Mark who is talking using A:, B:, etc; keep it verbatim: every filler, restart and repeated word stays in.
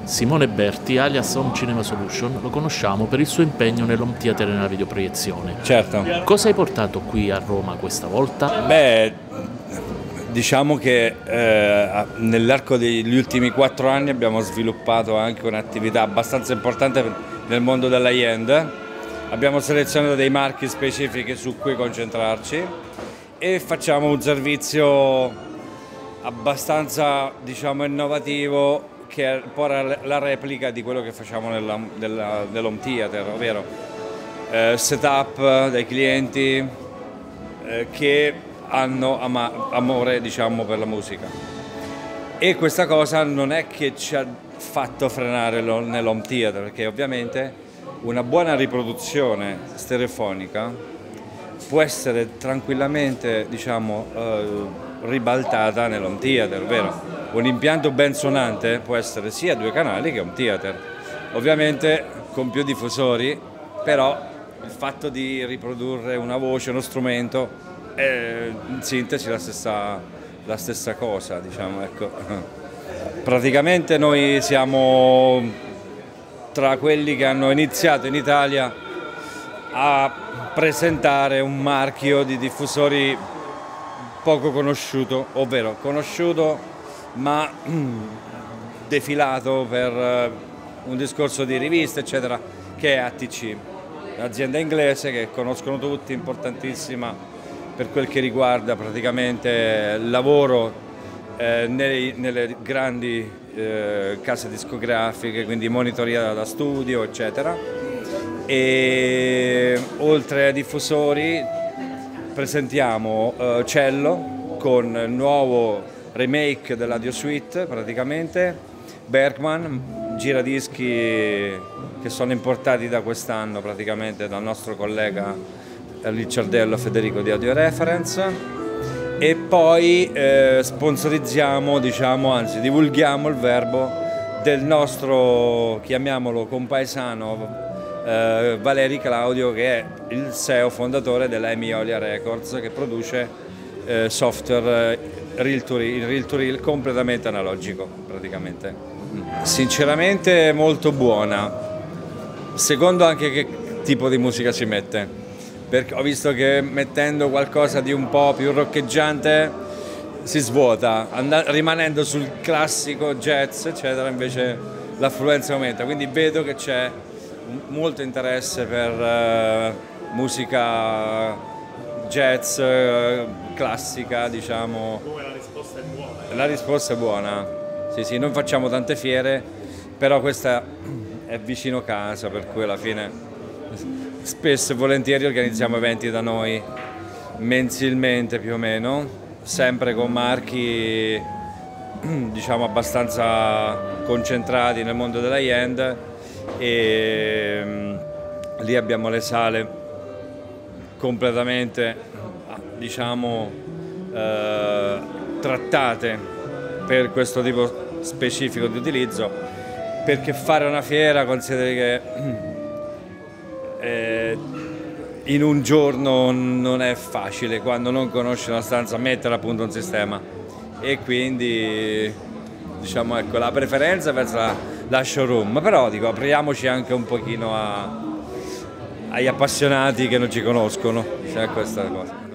A: Simone Berti, alias Home Cinema Solution, lo conosciamo per il suo impegno nell'home theater e nella videoproiezione.
B: Certo.
A: Cosa hai portato qui a Roma questa volta?
B: Beh, diciamo che eh, nell'arco degli ultimi quattro anni abbiamo sviluppato anche un'attività abbastanza importante nel mondo della high-end. Abbiamo selezionato dei marchi specifici su cui concentrarci e facciamo un servizio abbastanza, diciamo, innovativo, che è poi la replica di quello che facciamo nell'home theater, ovvero eh, setup dei clienti eh, che hanno ama amore, diciamo, per la musica. E questa cosa non è che ci ha fatto frenare nell'home theater, perché ovviamente una buona riproduzione stereofonica può essere tranquillamente, diciamo, eh, ribaltata nell'home theater, ovvero un impianto ben suonante può essere sia due canali che home theater, ovviamente con più diffusori, però il fatto di riprodurre una voce, uno strumento, è in sintesi la stessa, la stessa cosa, diciamo, ecco. Praticamente noi siamo tra quelli che hanno iniziato in Italia a presentare un marchio di diffusori poco conosciuto, ovvero conosciuto ma defilato per un discorso di riviste, eccetera, che è A T C, un'azienda inglese che conoscono tutti, importantissima per quel che riguarda praticamente il lavoro eh, nelle, nelle grandi eh, case discografiche, quindi monitoria da studio, eccetera. E oltre ai diffusori presentiamo eh, Cello con il nuovo remake dell'Audio Suite, praticamente Bergman, giradischi che sono importati da quest'anno praticamente dal nostro collega Ricciardello Federico di Audio Reference, e poi eh, sponsorizziamo, diciamo, anzi divulghiamo il verbo del nostro, chiamiamolo compaesano, eh, Valeri Claudio, che è il S E O fondatore della Emilia Records, che produce eh, software reel to reel, reel to reel completamente analogico praticamente. Sinceramente molto buona, secondo anche che tipo di musica si mette, perché ho visto che mettendo qualcosa di un po' più roccheggiante si svuota, rimanendo sul classico jazz, eccetera, invece l'affluenza aumenta, quindi vedo che c'è molto interesse per uh, musica jazz uh, classica, diciamo.
A: Come la risposta è buona?
B: La risposta è buona, sì sì, non facciamo tante fiere, però questa è vicino casa, per cui alla fine spesso e volentieri organizziamo eventi da noi mensilmente più o meno, sempre con marchi, diciamo, abbastanza concentrati nel mondo della high-end, e um, lì abbiamo le sale completamente, diciamo, eh, trattate per questo tipo specifico di utilizzo, perché fare una fiera, consideri che eh, in un giorno non è facile, quando non conosci una stanza, mettere a punto un sistema, e quindi, diciamo, ecco, la preferenza verso la, la showroom, però dico, apriamoci anche un pochino a, agli appassionati che non ci conoscono, c'è questa cosa.